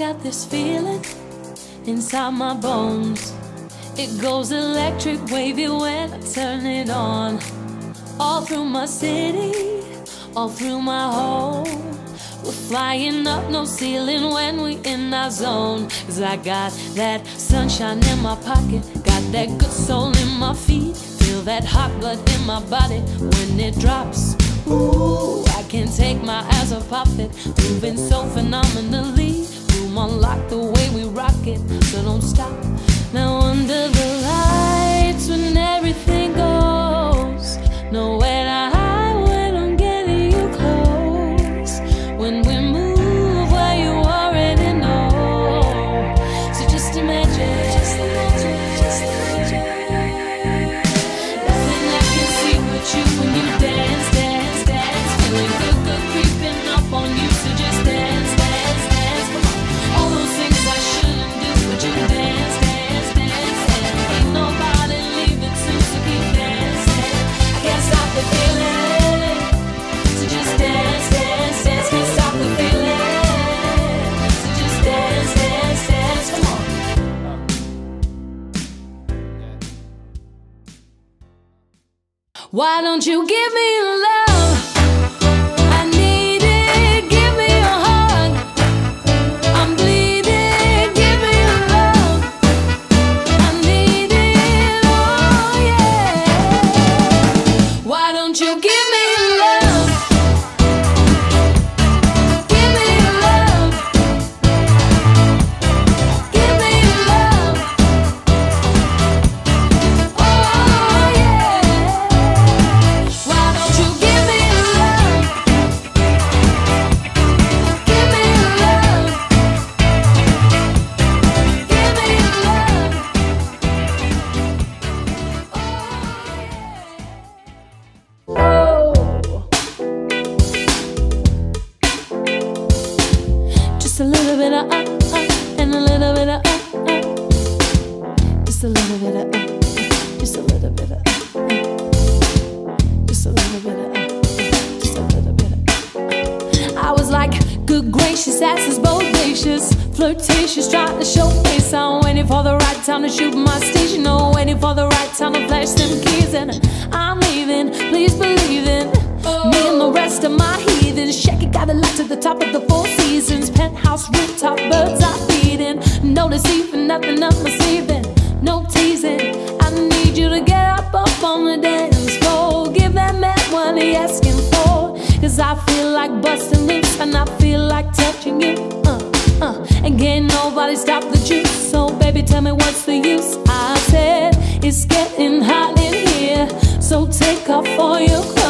got this feeling inside my bones. It goes electric wavy when I turn it on. All through my city, all through my home. We're flying up, no ceiling when we in our zone. 'Cause I got that sunshine in my pocket, got that good soul in my feet. Feel that hot blood in my body when it drops. Ooh, I can't take my eyes off it. Moving so phenomenally. Room unlocked the way we rock it, so don't stop. Now under the lights when everything goes, nowhere to hide when I'm getting you close. When we move where you already know. So just imagine, just imagine, just imagine. Nothing I can see but you when you dance, dance, dance. Feeling good, good creeping up on you. So just dance, dance, dance. Come on. All those things I shouldn't do, but you dance, dance, dance. And ain't nobody leaving soon, so keep dancing. I can't stop the feeling. So just dance, dance, dance. Can't stop the feeling. So just dance, dance, dance. Come on. Why don't you give me love? I need it. Give me a hug. I'm bleeding. Give me love. I need it. Oh yeah. Why don't you give me love? Give me love. Give me love. Oh yeah. Why don't you give me love? Give me love. Give me love. Oh. Just a little bit of and a little bit of just a little bit of just a little bit of just a little bit of just a little bit of. I was like, good gracious, ass is bodacious, flirtatious, trying to show face. I'm waiting for the right time to shoot my station. No, waiting for the right time to flash them keys. And I'm leaving, please believe in me and the rest of my heathens. Shake it, got a lot to the top of the Four Seasons. Penthouse rooftop, birds are feeding. No deceiving, nothing up my sleeving. No teasing, I need you to get up on the dance floor. Give that man what he asking for. 'Cause I feel like busting loose and I feel like touching you. And can't nobody stop the juice. So baby, tell me what's the use. I said it's getting hot in here, so take off all your clothes.